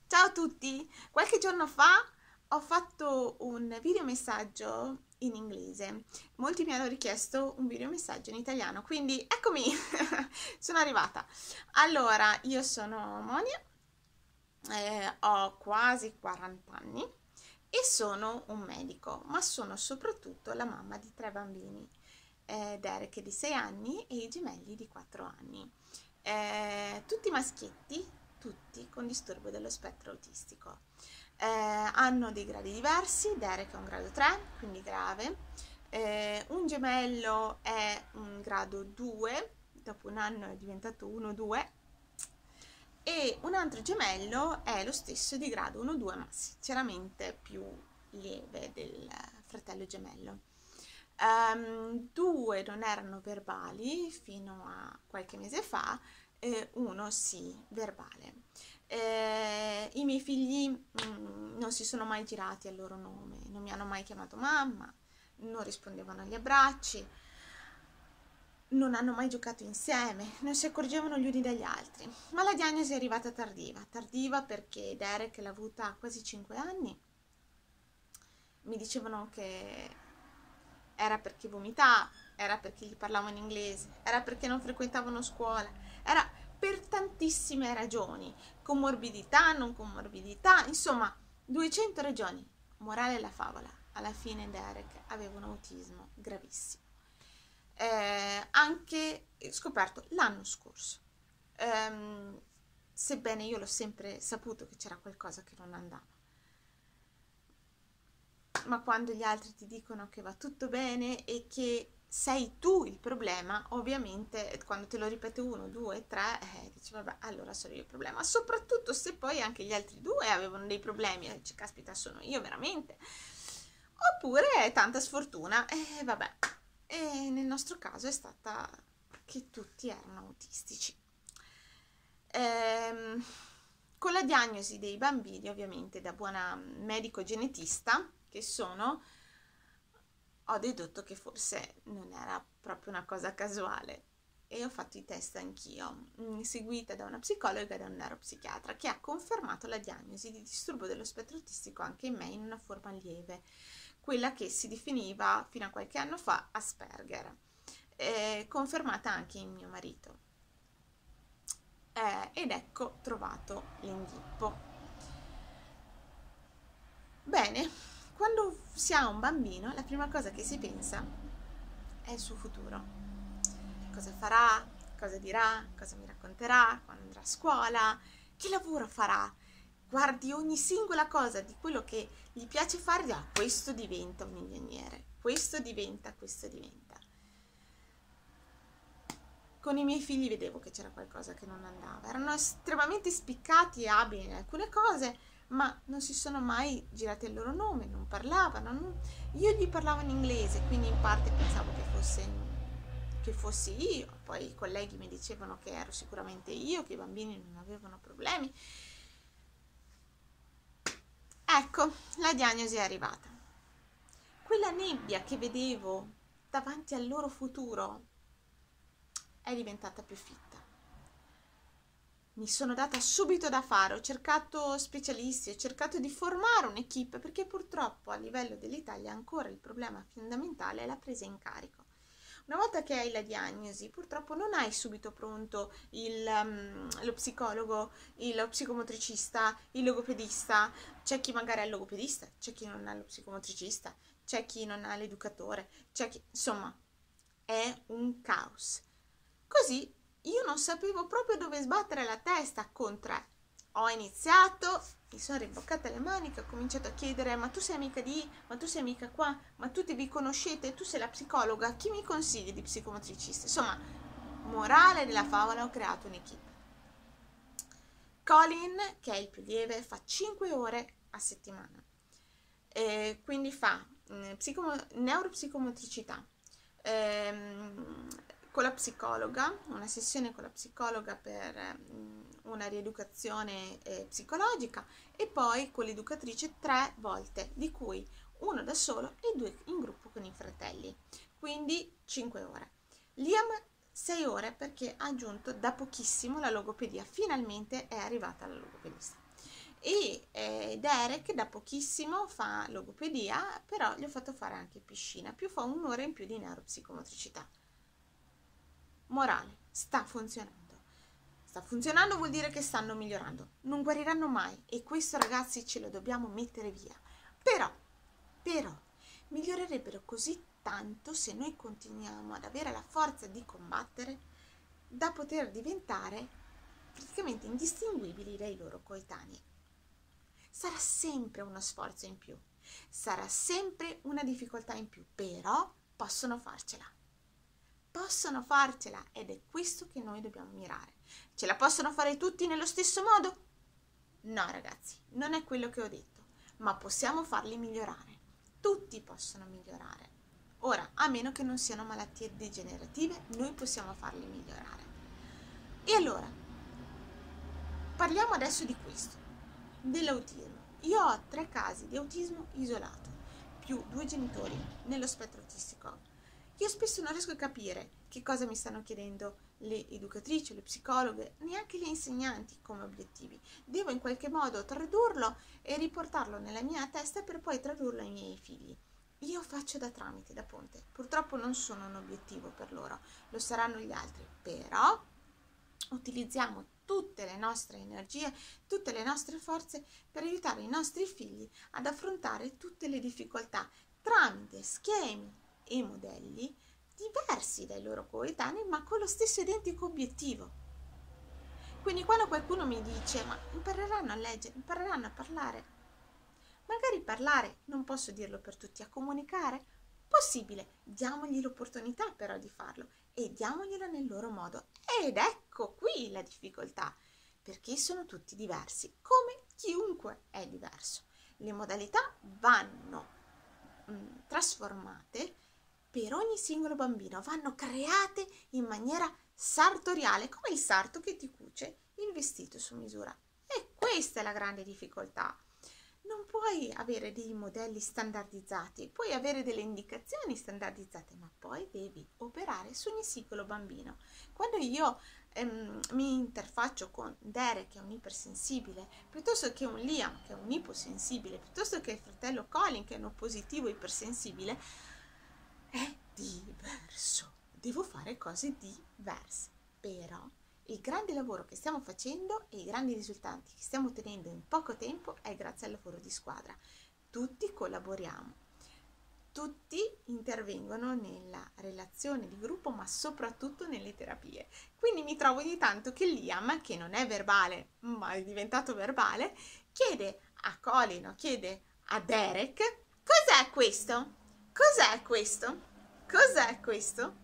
Ciao a tutti! Qualche giorno fa ho fatto un videomessaggio in inglese. Molti mi hanno richiesto un videomessaggio in italiano, quindi eccomi, sono arrivata. Allora, io sono Monia, ho quasi 40 anni e sono un medico, ma sono soprattutto la mamma di 3 bambini. Derek di 6 anni e i gemelli di 4 anni. Tutti maschietti, tutti con disturbo dello spettro autistico. Hanno dei gradi diversi. Derek è un grado 3, quindi grave. Un gemello è un grado 2, dopo un anno è diventato 1-2, e un altro gemello è lo stesso di grado 1-2, ma sinceramente più lieve del fratello gemello. Due non erano verbali fino a qualche mese fa, uno sì, verbale. I miei figli non si sono mai girati al loro nome, non mi hanno mai chiamato mamma, non rispondevano agli abbracci, non hanno mai giocato insieme, non si accorgevano gli uni dagli altri. Ma la diagnosi è arrivata tardiva perché Derek l'ha avuta a quasi 5 anni. Mi dicevano che era perché vomitava, era perché gli parlavo in inglese, era perché non frequentavano scuola, era per tantissime ragioni, comorbidità, non comorbidità, insomma, 200 ragioni. Morale della favola, alla fine Derek aveva un autismo gravissimo. Anche scoperto l'anno scorso. Sebbene io l'ho sempre saputo che c'era qualcosa che non andava. Ma quando gli altri ti dicono che va tutto bene e che sei tu il problema, ovviamente quando te lo ripete 1, 2, 3, dici vabbè, allora sono io il problema, soprattutto se poi anche gli altri due avevano dei problemi, dici caspita, sono io veramente, oppure è tanta sfortuna, e vabbè, e nel nostro caso è stata che tutti erano autistici. Ehm, con la diagnosi dei bambini, ovviamente da buona medico genetista che sono, ho dedotto che forse non era proprio una cosa casuale e ho fatto i test anch'io, seguita da una psicologa e da un neuropsichiatra che ha confermato la diagnosi di disturbo dello spettro autistico anche in me in una forma lieve, quella che si definiva fino a qualche anno fa Asperger, confermata anche in mio marito. Ed ecco trovato l'inghippo. Bene, quando si ha un bambino, la prima cosa che si pensa è il suo futuro. Cosa farà, cosa dirà, cosa mi racconterà, quando andrà a scuola, che lavoro farà. Guardi ogni singola cosa di quello che gli piace fare, questo diventa un ingegnere, questo diventa. Con i miei figli vedevo che c'era qualcosa che non andava, erano estremamente spiccati e abili in alcune cose, ma non si sono mai girati il loro nome, non parlavano, io gli parlavo in inglese, quindi in parte pensavo che fossi io, poi i colleghi mi dicevano che ero sicuramente io, che i bambini non avevano problemi. Ecco, la diagnosi è arrivata. Quella nebbia che vedevo davanti al loro futuro è diventata più fitta. Mi sono data subito da fare, ho cercato specialisti, ho cercato di formare un'equipe perché purtroppo a livello dell'Italia ancora il problema fondamentale è la presa in carico. Una volta che hai la diagnosi, purtroppo non hai subito pronto lo psicologo, lo psicomotricista, il logopedista, c'è chi magari ha il logopedista, c'è chi non ha lo psicomotricista, c'è chi non ha l'educatore, c'è chi, insomma, è un caos. Così io non sapevo proprio dove sbattere la testa con 3. Ho iniziato, mi sono rimboccata le maniche, ho cominciato a chiedere ma tu sei amica di, ma tu sei amica qua, ma tutti vi conoscete, tu sei la psicologa, chi mi consigli di psicomotricista? Insomma, morale della favola, ho creato un'equipe. Colin, che è il più lieve, fa 5 ore a settimana, quindi fa neuropsicomotricità, con la psicologa, una sessione con la psicologa per una rieducazione psicologica e poi con l'educatrice 3 volte, di cui uno da solo e 2 in gruppo con i fratelli, quindi 5 ore. Liam 6 ore perché ha aggiunto da pochissimo la logopedia, finalmente è arrivata la logopedista. e Derek da pochissimo fa logopedia, però gli ho fatto fare anche piscina, più fa un'ora in più di neuropsicomotricità. Morale, sta funzionando. Sta funzionando vuol dire che stanno migliorando. Non guariranno mai e questo, ragazzi, ce lo dobbiamo mettere via. Però, migliorerebbero così tanto se noi continuiamo ad avere la forza di combattere da poter diventare praticamente indistinguibili dai loro coetanei. Sarà sempre uno sforzo in più, sarà sempre una difficoltà in più, però possono farcela. Possono farcela ed è questo che noi dobbiamo mirare. Ce la possono fare tutti nello stesso modo? No, ragazzi, non è quello che ho detto, ma possiamo farli migliorare. Tutti possono migliorare. Ora, a meno che non siano malattie degenerative, noi possiamo farli migliorare. E allora, parliamo adesso di questo, dell'autismo. Io ho 3 casi di autismo isolato, più 2 genitori nello spettro autistico. Io spesso non riesco a capire che cosa mi stanno chiedendo le educatrici, le psicologhe, neanche le insegnanti come obiettivi. Devo in qualche modo tradurlo e riportarlo nella mia testa per poi tradurlo ai miei figli. Io faccio da tramite, da ponte. Purtroppo non sono un obiettivo per loro, lo saranno gli altri, però utilizziamo tutte le nostre energie, tutte le nostre forze per aiutare i nostri figli ad affrontare tutte le difficoltà tramite schemi e modelli diversi dai loro coetanei, ma con lo stesso identico obiettivo. Quindi quando qualcuno mi dice ma impareranno a leggere, impareranno a parlare, magari parlare non posso dirlo per tutti, a comunicare possibile, diamogli l'opportunità però di farlo e diamoglielo nel loro modo. Ed ecco qui la difficoltà, perché sono tutti diversi, come chiunque è diverso. Le modalità vanno trasformate per ogni singolo bambino, vanno create in maniera sartoriale, come il sarto che ti cuce il vestito su misura. E questa è la grande difficoltà. Non puoi avere dei modelli standardizzati, puoi avere delle indicazioni standardizzate, ma poi devi operare su ogni singolo bambino. Quando io mi interfaccio con Derek, che è un ipersensibile, piuttosto che un Liam, che è un iposensibile, piuttosto che il fratello Colin, che è un oppositivo ipersensibile, è diverso. Devo fare cose diverse, però il grande lavoro che stiamo facendo e i grandi risultati che stiamo ottenendo in poco tempo è grazie al lavoro di squadra. Tutti collaboriamo, tutti intervengono nella relazione di gruppo, ma soprattutto nelle terapie. Quindi mi trovo ogni tanto che Liam, che non è verbale, ma è diventato verbale, chiede a Colin, chiede a Derek: cos'è questo? Cos'è questo? Cos'è questo?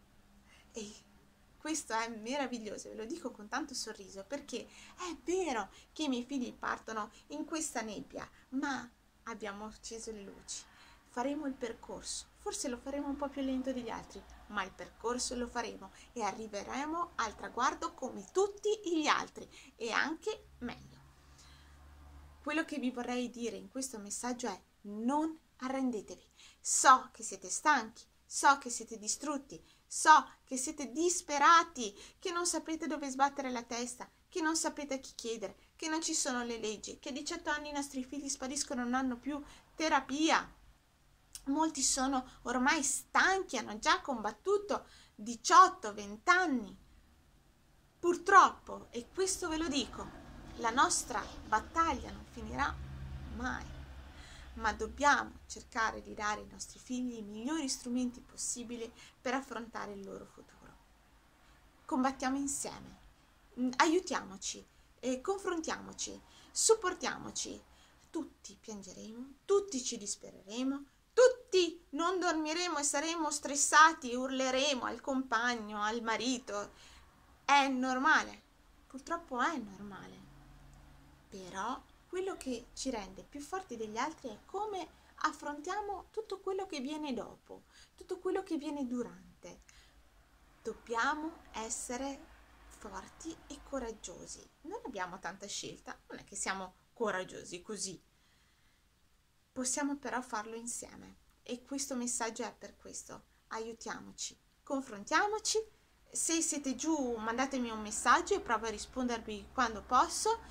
E questo è meraviglioso, ve lo dico con tanto sorriso, perché è vero che i miei figli partono in questa nebbia, ma abbiamo acceso le luci, faremo il percorso, forse lo faremo un po' più lento degli altri, ma il percorso lo faremo e arriveremo al traguardo come tutti gli altri e anche meglio. Quello che vi vorrei dire in questo messaggio è: non arrendetevi. So che siete stanchi, so che siete distrutti, so che siete disperati, che non sapete dove sbattere la testa, che non sapete a chi chiedere, che non ci sono le leggi, che a 18 anni i nostri figli spariscono e non hanno più terapia. Molti sono ormai stanchi, hanno già combattuto 18-20 anni. Purtroppo, e questo ve lo dico, la nostra battaglia non finirà mai, ma dobbiamo cercare di dare ai nostri figli i migliori strumenti possibili per affrontare il loro futuro. Combattiamo insieme, aiutiamoci, confrontiamoci, supportiamoci. Tutti piangeremo, tutti ci dispereremo, tutti non dormiremo e saremo stressati e urleremo al compagno, al marito. È normale, purtroppo è normale. Però quello che ci rende più forti degli altri è come affrontiamo tutto quello che viene dopo, tutto quello che viene durante. Dobbiamo essere forti e coraggiosi. Non abbiamo tanta scelta, non è che siamo coraggiosi così. Possiamo però farlo insieme e questo messaggio è per questo. Aiutiamoci, confrontiamoci. Se siete giù, mandatemi un messaggio e provo a rispondervi quando posso.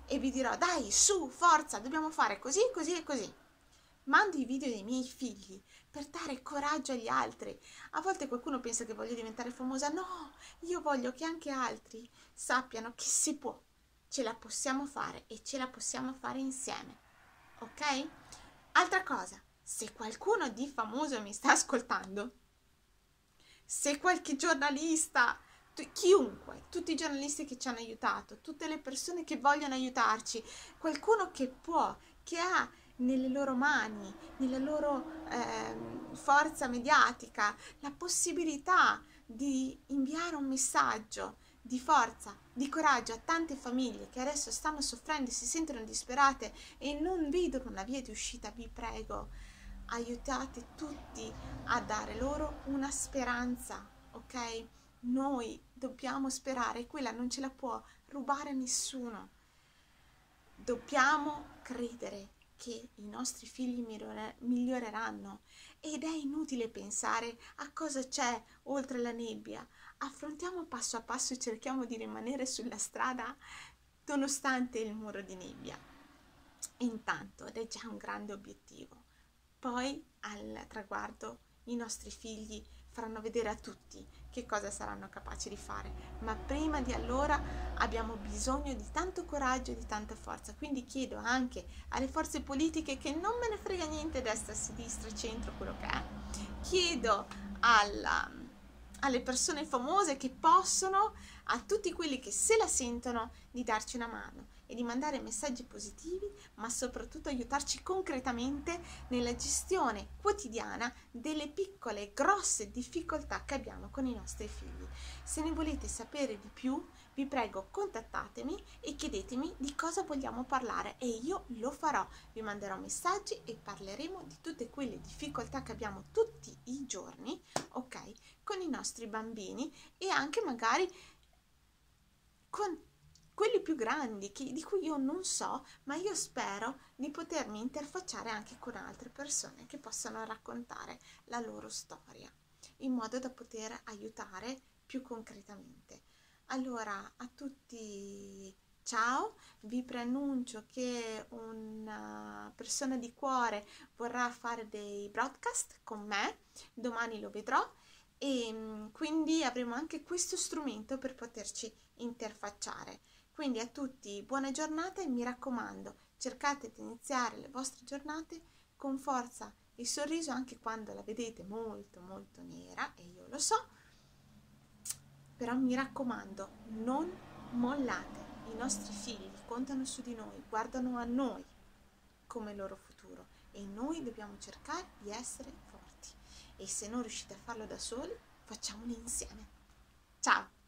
e vi dirò dai, su, forza, dobbiamo fare così, così e così. Mando i video dei miei figli per dare coraggio agli altri. A volte qualcuno pensa che voglio diventare famosa. No, io voglio che anche altri sappiano che si può, ce la possiamo fare e ce la possiamo fare insieme. Ok? Altra cosa, se qualcuno di famoso mi sta ascoltando, se qualche giornalista, chiunque, tutti i giornalisti che ci hanno aiutato, tutte le persone che vogliono aiutarci, qualcuno che può, che ha nelle loro mani, nella loro forza mediatica, la possibilità di inviare un messaggio di forza, di coraggio a tante famiglie che adesso stanno soffrendo e si sentono disperate e non vedono una via di uscita, vi prego, aiutate tutti a dare loro una speranza, ok? Noi dobbiamo sperare, quella non ce la può rubare nessuno. Dobbiamo credere che i nostri figli miglioreranno ed è inutile pensare a cosa c'è oltre la nebbia. Affrontiamo passo a passo e cerchiamo di rimanere sulla strada nonostante il muro di nebbia. Intanto, ed è già un grande obiettivo. Poi al traguardo i nostri figli faranno vedere a tutti che cosa saranno capaci di fare, ma prima di allora abbiamo bisogno di tanto coraggio e di tanta forza. Quindi chiedo anche alle forze politiche, che non me ne frega niente destra, sinistra, centro, quello che è, chiedo alle persone famose che possono, a tutti quelli che se la sentono, di darci una mano e di mandare messaggi positivi, ma soprattutto aiutarci concretamente nella gestione quotidiana delle piccole e grosse difficoltà che abbiamo con i nostri figli. Se ne volete sapere di più, vi prego, contattatemi e chiedetemi di cosa vogliamo parlare e io lo farò. Vi manderò messaggi e parleremo di tutte quelle difficoltà che abbiamo tutti i giorni, ok, con i nostri bambini e anche magari con quelli più grandi di cui io non so, ma io spero di potermi interfacciare anche con altre persone che possano raccontare la loro storia, in modo da poter aiutare più concretamente. Allora, a tutti ciao, vi preannuncio che una persona di cuore vorrà fare dei broadcast con me, domani lo vedrò e quindi avremo anche questo strumento per poterci interfacciare. Quindi a tutti buona giornata e mi raccomando, cercate di iniziare le vostre giornate con forza e sorriso anche quando la vedete molto molto nera, e io lo so, però mi raccomando, non mollate. I nostri figli contano su di noi, guardano a noi come loro futuro e noi dobbiamo cercare di essere forti e se non riuscite a farlo da soli, facciamolo insieme. Ciao!